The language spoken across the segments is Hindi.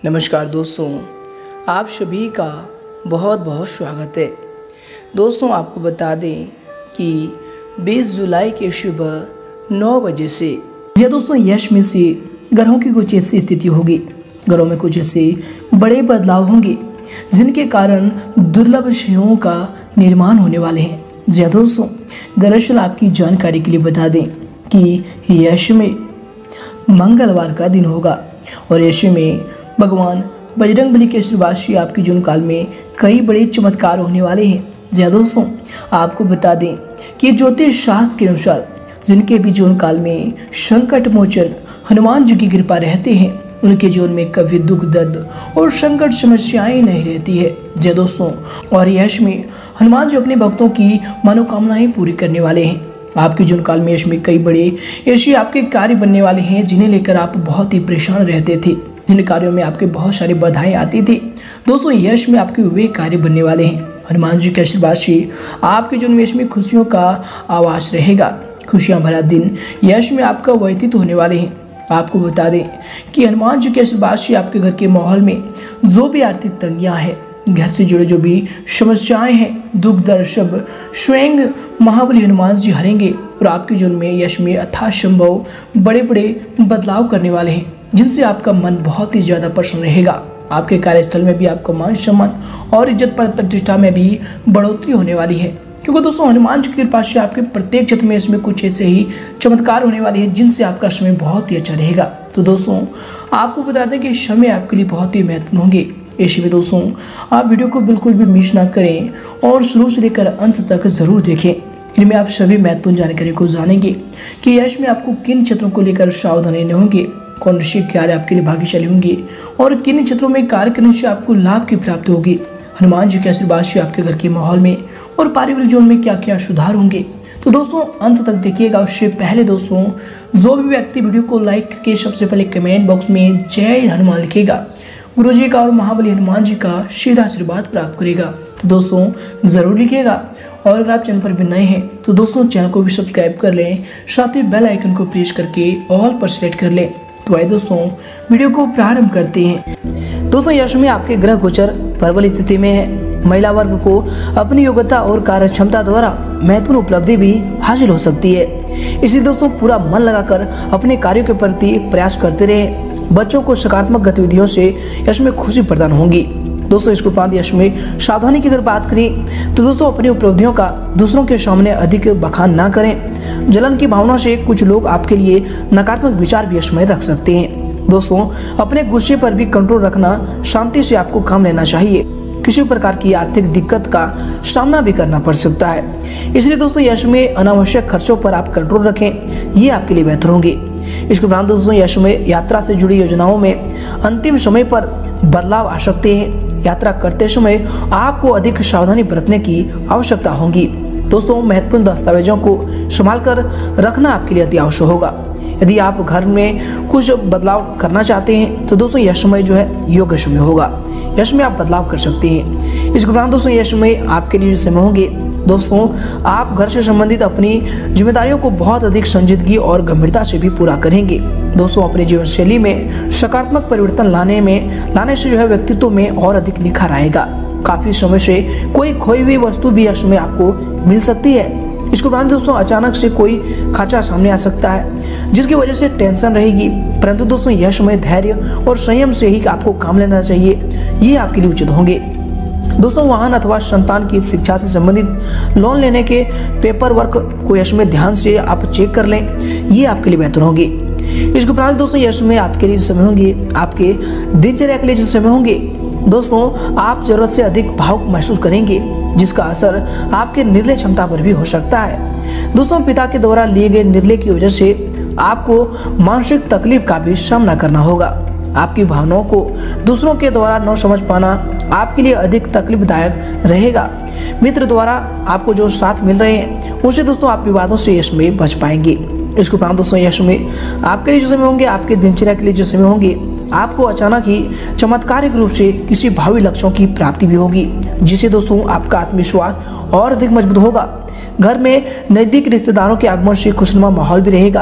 नमस्कार दोस्तों, आप सभी का बहुत बहुत स्वागत है। दोस्तों आपको बता दें कि 20 जुलाई के सुबह 9 बजे से यह दोस्तों यश में से ग्रहों की कुछ ऐसी स्थिति होगी, ग्रहों में कुछ ऐसे बड़े बदलाव होंगे जिनके कारण दुर्लभ विषयों का निर्माण होने वाले हैं। जी हाँ दोस्तों, दरअसल आपकी जानकारी के लिए बता दें कि यश में मंगलवार का दिन होगा और यश में भगवान बजरंगबली के आशीर्वाद से आपके जीवन काल में कई बड़े चमत्कार होने वाले हैं। जी हाँ दोस्तों, आपको बता दें कि ज्योतिष शास्त्र के अनुसार जिनके भी जीवन काल में संकट मोचन हनुमान जी की कृपा रहते हैं उनके जीवन में कभी दुख दर्द और संकट समस्याएं नहीं रहती है। जी हाँ दोस्तों, और यश में हनुमान जी अपने भक्तों की मनोकामनाएं पूरी करने वाले हैं। आपके जीवन काल में यश में कई बड़े ऐसे आपके कार्य बनने वाले हैं जिन्हें लेकर आप बहुत ही परेशान रहते थे, जिन कार्यों में आपके बहुत सारी बाधाएं आती थी। दोस्तों यश में आपके वे कार्य बनने वाले हैं। हनुमान जी के आशीर्वाद से आपके जीवन में यश में खुशियों का आवास रहेगा। खुशियां भरा दिन यश में आपका व्यतीत होने वाले हैं। आपको बता दें कि हनुमान जी के आशीर्वाद से आपके घर के माहौल में जो भी आर्थिक तंगियां हैं, घर से जुड़े जो भी समस्याएं हैं, दुख दर्द सब स्वयं महाबली हनुमान जी हरेंगे और आपके जीवन में यश में अथाह संभव बड़े बड़े बदलाव करने वाले हैं जिनसे आपका मन बहुत ही ज़्यादा प्रसन्न रहेगा। आपके कार्यस्थल में भी आपका मान सम्मान और इज्जत प्रतिष्ठा में भी बढ़ोतरी होने वाली है, क्योंकि दोस्तों हनुमान जी की कृपा से आपके प्रत्येक क्षेत्र में इसमें कुछ ऐसे ही चमत्कार होने वाले हैं जिनसे आपका समय बहुत ही अच्छा रहेगा। तो दोस्तों आपको बता दें कि समय आपके लिए बहुत ही महत्वपूर्ण होंगे। ऐसे में दोस्तों आप वीडियो को बिल्कुल भी मिस ना करें और शुरू से लेकर अंत तक जरूर देखें। इनमें आप सभी महत्वपूर्ण जानकारी को जानेंगे कि यश में आपको किन क्षेत्रों को लेकर सावधान रहने होंगे, कौन से कार्य आपके लिए भाग्यशाली होंगे और किन क्षेत्रों में कार्य करने से आपको लाभ की प्राप्ति होगी। हनुमान जी के आशीर्वाद से आपके घर के माहौल में और पारिवारिक जीवन में क्या क्या सुधार होंगे। तो दोस्तों अंत तक देखिएगा। उससे पहले दोस्तों जो भी व्यक्ति वीडियो को लाइक करके सबसे पहले कमेंट बॉक्स में जय हनुमान लिखेगा, गुरु जी का और महाबली हनुमान जी का सीधा आशीर्वाद प्राप्त करेगा। तो दोस्तों ज़रूर लिखिएगा और अगर आप चैनल पर भी नए हैं तो दोस्तों चैनल को भी सब्सक्राइब कर लें, साथ ही बेल आइकन को प्रेस करके ऑल पर सेलेक्ट कर लें। तो आइए दोस्तों वीडियो को प्रारंभ करते हैं। दोस्तों यश में आपके ग्रह गोचर प्रबल स्थिति में है। महिला वर्ग को अपनी योग्यता और कार्य क्षमता द्वारा महत्वपूर्ण उपलब्धि भी हासिल हो सकती है, इसलिए दोस्तों पूरा मन लगाकर अपने कार्यों के प्रति प्रयास करते रहे। बच्चों को सकारात्मक गतिविधियों से यश में खुशी प्रदान होंगी। दोस्तों इसके उपरांत यश में सावधानी की अगर बात करें तो दोस्तों अपनी उपलब्धियों का दूसरों के सामने अधिक बखान ना करें। जलन की भावना से कुछ लोग आपके लिए नकारात्मक विचार भी यश में रख सकते हैं। दोस्तों अपने गुस्से पर भी कंट्रोल रखना, शांति से आपको काम लेना चाहिए। किसी प्रकार की आर्थिक दिक्कत का सामना भी करना पड़ सकता है, इसलिए दोस्तों यश में अनावश्यक खर्चों पर आप कंट्रोल रखें, ये आपके लिए बेहतर होंगे। इसके उपरांत दोस्तों यश में यात्रा से जुड़ी योजनाओं में अंतिम समय पर बदलाव आ सकते हैं। यात्रा करते समय आपको अधिक सावधानी बरतने की आवश्यकता होगी। दोस्तों महत्वपूर्ण दस्तावेजों को संभाल कर रखना आपके लिए अति आवश्यक होगा। यदि आप घर में कुछ बदलाव करना चाहते हैं तो दोस्तों यह समय जो है योग्य समय होगा, यश में आप बदलाव कर सकते हैं। इसके उपरांत दोस्तों यश में आपके लिए जो समय होंगे, दोस्तों आप घर से संबंधित अपनी जिम्मेदारियों को बहुत अधिक संजीदगी और गंभीरता से भी पूरा करेंगे। दोस्तों अपनी जीवन शैली में सकारात्मक परिवर्तन लाने से जो है व्यक्तित्व में और अधिक निखार आएगा। काफी समय से कोई खोई हुई वस्तु भी यश में आपको मिल सकती है। इसके उपरांत दोस्तों अचानक से कोई खर्चा सामने आ सकता है जिसकी वजह से टेंशन रहेगी, परंतु दोस्तों यश में धैर्य और संयम से ही आपको काम लेना चाहिए, ये आपके लिए उचित होंगे। दोस्तों वाहन अथवा संतान की शिक्षा से संबंधित लोन लेने के पेपर वर्क को यश में ध्यान से आप चेक कर लें, ये आपके लिए बेहतर होंगे। इसके उपरांत दोस्तों यश में आपके लिए समय होंगे, आपके दिनचर्या के लिए जो समय होंगे, दोस्तों आप जरूरत से अधिक भावुक महसूस करेंगे जिसका असर आपके निर्णय क्षमता पर भी हो सकता है। दोस्तों पिता के द्वारा लिए गए निर्णय की वजह से आपको मानसिक तकलीफ का भी सामना करना होगा। आपकी भावनाओं को दूसरों के द्वारा न समझ पाना आपके लिए अधिक तकलीफदायक रहेगा। मित्र द्वारा आपको जो साथ मिल रहे हैं उनसे दोस्तों आप विवादों से यश में बच पाएंगे। इसके उपरांत दोस्तों यश में आपके लिए जो समय होंगे, आपके दिनचर्या के लिए जो समय होंगे, आपको अचानक ही चमत्कारिक रूप से किसी भावी लक्ष्यों की प्राप्ति भी होगी, जिससे दोस्तों आपका आत्मविश्वास और अधिक मजबूत होगा। घर में नजदीक रिश्तेदारों के आगमन से खुशनुमा माहौल भी रहेगा।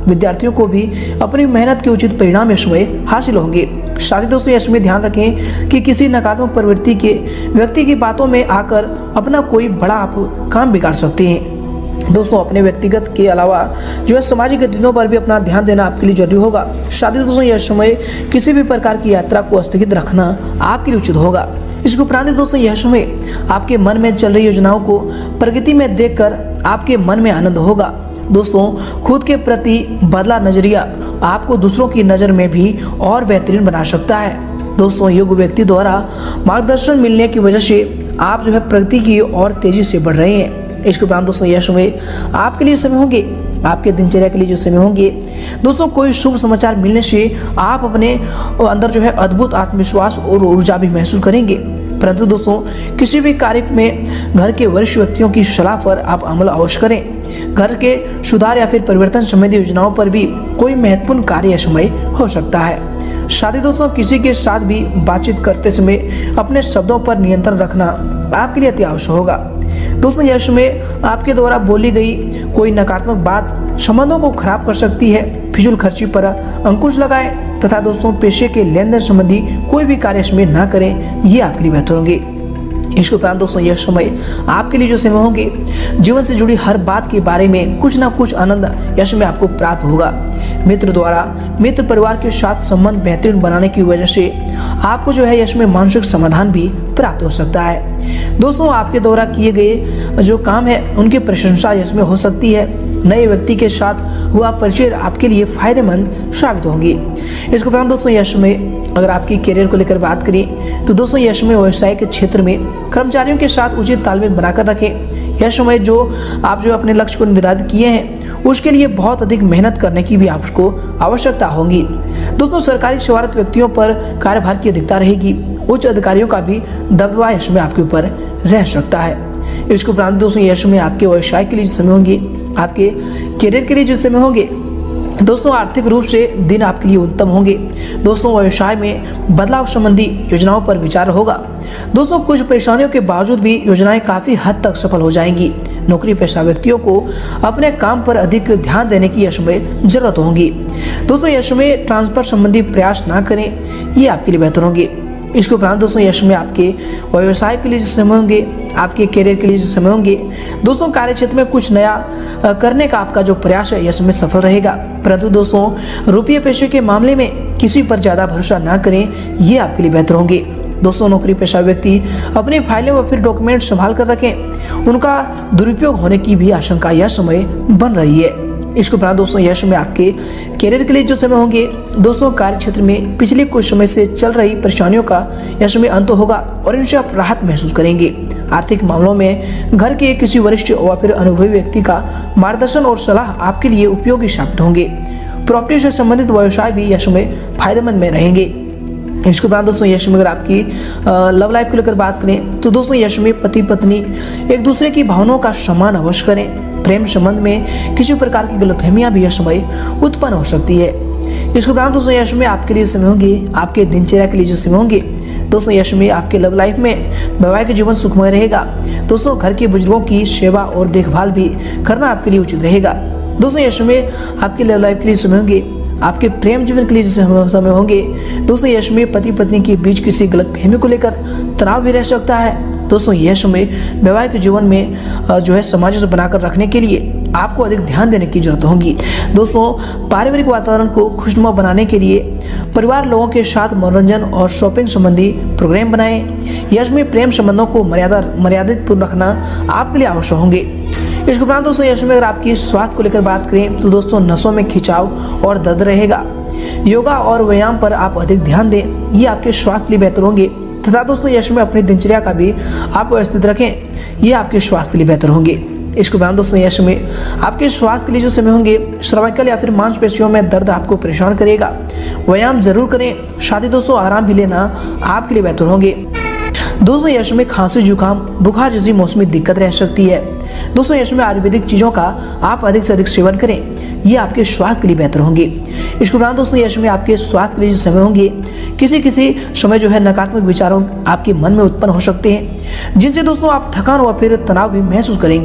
विद्यार्थियों को भी अपनी मेहनत के उचित परिणाम यश में हासिल होंगे। साथ ही दोस्तों यश में ध्यान रखें कि किसी नकारात्मक प्रवृत्ति के व्यक्ति की बातों में आकर अपना कोई बड़ा आप काम बिगाड़ सकते हैं। दोस्तों अपने व्यक्तिगत के अलावा जो है सामाजिक गतिविधियों पर भी अपना ध्यान देना आपके लिए जरूरी होगा। शादी दोस्तों यह समय किसी भी प्रकार की यात्रा को स्थगित रखना आपके लिए उचित होगा। इसके उपरांत दोस्तों यह समय आपके मन में चल रही योजनाओं को प्रगति में देखकर आपके मन में आनंद होगा। दोस्तों खुद के प्रति बदला नजरिया आपको दूसरों की नज़र में भी और बेहतरीन बना सकता है। दोस्तों योग्य व्यक्ति द्वारा मार्गदर्शन मिलने की वजह से आप जो है प्रगति की ओर तेजी से बढ़ रहे हैं। इसके उपरांत दोस्तों यह समय आपके लिए समय होंगे, आपके दिनचर्या के लिए जो समय होंगे दोस्तों, कोई शुभ समाचार मिलने से आप अपने अंदर जो है अद्भुत आत्मविश्वास और ऊर्जा भी महसूस करेंगे। परंतु दोस्तों किसी भी कार्य में घर के वरिष्ठ व्यक्तियों की सलाह पर आप अमल अवश्य करें। घर के सुधार या फिर परिवर्तन संबंधी योजनाओं पर भी कोई महत्वपूर्ण कार्य समय हो सकता है। साथ ही दोस्तों किसी के साथ भी बातचीत करते समय अपने शब्दों पर नियंत्रण रखना आपके लिए अति आवश्यक होगा। दोस्तों यह समय आपके द्वारा बोली गई कोई नकारात्मक बात संबंधों को खराब कर सकती है। फिजूल खर्ची पर अंकुश लगाएं तथा दोस्तों पेशे के लेन देन संबंधी कोई भी कार्य इसमें ना करें, ये आपके लिए बेहतर होंगे। इसके उपरांत दोस्तों यह समय आपके लिए जो समय होंगे जीवन से जुड़ी हर बात के बारे में कुछ ना कुछ आनंद यश में आपको प्राप्त होगा। मित्र द्वारा मित्र परिवार के साथ संबंध बेहतरीन बनाने की वजह से आपको जो है यश में मानसिक समाधान भी प्राप्त हो सकता है। दोस्तों आपके द्वारा किए गए जो काम है उनकी प्रशंसा यश में हो सकती है। नए व्यक्ति के साथ हुआ परिचय आपके लिए फायदेमंद साबित होंगी। इसके उपरांत दोस्तों यश में अगर आपकी करियर को लेकर बात करें तो दोस्तों यश में व्यवसाय के क्षेत्र में कर्मचारियों के साथ उचित तालमेल बनाकर रखें। यह समय जो आप जो अपने लक्ष्य को निर्धारित किए हैं उसके लिए बहुत अधिक मेहनत करने की भी आपको आवश्यकता होगी। दोस्तों सरकारी सेवारत व्यक्तियों पर कार्यभार की अधिकता रहेगी। उच्च अधिकारियों का भी दबदबा यश में आपके ऊपर रह सकता है। इसके उपरांत दोस्तों यश में आपके व्यवसाय के लिए जो समय होंगे, आपके करियर के लिए जो समय होंगे दोस्तों, आर्थिक रूप से दिन आपके लिए उत्तम होंगे। दोस्तों व्यवसाय में बदलाव संबंधी योजनाओं पर विचार होगा। दोस्तों कुछ परेशानियों के बावजूद भी योजनाएं काफ़ी हद तक सफल हो जाएंगी। नौकरी पेशा व्यक्तियों को अपने काम पर अधिक ध्यान देने की यश में जरूरत होगी। दोस्तों यश में ट्रांसफर संबंधी प्रयास ना करें, ये आपके लिए बेहतर होंगे। इसके उपरांत दोस्तों यश में आपके व्यवसाय के लिए जो समय होंगे, आपके करियर के लिए जो समय होंगे दोस्तों, कार्य क्षेत्र में कुछ नया करने का आपका जो प्रयास है यश में सफल रहेगा। परंतु दोस्तों रुपये पैसे के मामले में किसी पर ज़्यादा भरोसा ना करें, ये आपके लिए बेहतर होंगे। दोस्तों नौकरी पेशा व्यक्ति अपनी फाइलें व फिर डॉक्यूमेंट संभाल कर रखें, उनका दुरुपयोग होने की भी आशंका यह समय बन रही है। इसके उपरांत दोस्तों यश में आपके करियर के लिए जो समय होंगे दोस्तों, कार्य क्षेत्र में पिछले कुछ समय से चल रही परेशानियों का यश में अंत होगा और इनसे आप राहत महसूस करेंगे। आर्थिक मामलों में घर के किसी वरिष्ठ व फिर अनुभवी व्यक्ति का मार्गदर्शन और सलाह आपके लिए उपयोगी साबित होंगे। प्रॉपर्टी से संबंधित व्यवसाय भी यश में फायदेमंद में रहेंगे। इसके उपरांत दोस्तों यश में अगर आपकी लव लाइफ को लेकर बात करें तो दोस्तों यश में पति पत्नी एक दूसरे की भावनाओं का सम्मान अवश्य करें। प्रेम संबंध में किसी प्रकार की गलतफहमियां भी यश में उत्पन्न हो सकती है। इसके उपरांत दोस्तों यश में आपके लिए समय होंगे, आपके दिनचर्या के लिए जो समय होंगे दोस्तों, यश में आपके लव लाइफ में वैवाहिक जीवन सुखमय रहेगा। दोस्तों घर के बुजुर्गों की सेवा और देखभाल भी करना आपके लिए उचित रहेगा। दोस्तों यश में आपके लव लाइफ के लिए समय होंगे, आपके प्रेम जीवन के लिए समय होंगे दोस्तों, यश में पति पत्नी के बीच किसी गलतफहमी को लेकर तनाव भी रह सकता है। दोस्तों यह समय वैवाहिक जीवन में जो है सामंजस्य बनाकर रखने के लिए आपको अधिक ध्यान देने की जरूरत होगी। दोस्तों पारिवारिक वातावरण को खुशनुमा बनाने के लिए परिवार लोगों के साथ मनोरंजन और शॉपिंग संबंधी प्रोग्राम बनाएं। यश में प्रेम संबंधों को मर्यादित पूर्ण रखना आपके लिए आवश्यक होंगे। इसके उपरांत दोस्तों यश में अगर आपकी स्वास्थ्य को लेकर बात करें तो दोस्तों नसों में खिंचाव और दर्द रहेगा। योगा और व्यायाम पर आप अधिक ध्यान दें, ये आपके स्वास्थ्य के लिए बेहतर होंगे। तथा दोस्तों यश में अपनी दिनचर्या का भी आप व्यवस्थित रखें, ये आपके स्वास्थ्य के लिए बेहतर होंगे। इसके उपरांत दोस्तों यश में आपके स्वास्थ्य के लिए जो समय होंगे, सर्वाइकल या फिर मांसपेशियों में दर्द आपको परेशान करेगा। व्यायाम जरूर करें, साथ ही दोस्तों आराम भी लेना आपके लिए बेहतर होंगे। दोस्तों यश में खांसी जुकाम बुखार जैसी मौसमी दिक्कत रह सकती है। दोस्तों यश में आयुर्वेदिक चीज़ों का आप अधिक से अधिक सेवन करें, ये आपके स्वास्थ्य के लिए बेहतर होंगे। इसके उपरांत दोस्तों यश में आपके स्वास्थ्य के लिए जो समय होंगे, किसी समय जो है नकारात्मक विचारों आपके मन में उत्पन्न हो सकते हैं, जिससे दोस्तों आप थकान व फिर तनाव भी महसूस करेंगे।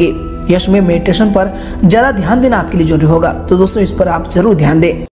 यश में मेडिटेशन पर ज़्यादा ध्यान देना आपके लिए जरूरी होगा। तो दोस्तों इस पर आप जरूर ध्यान दें।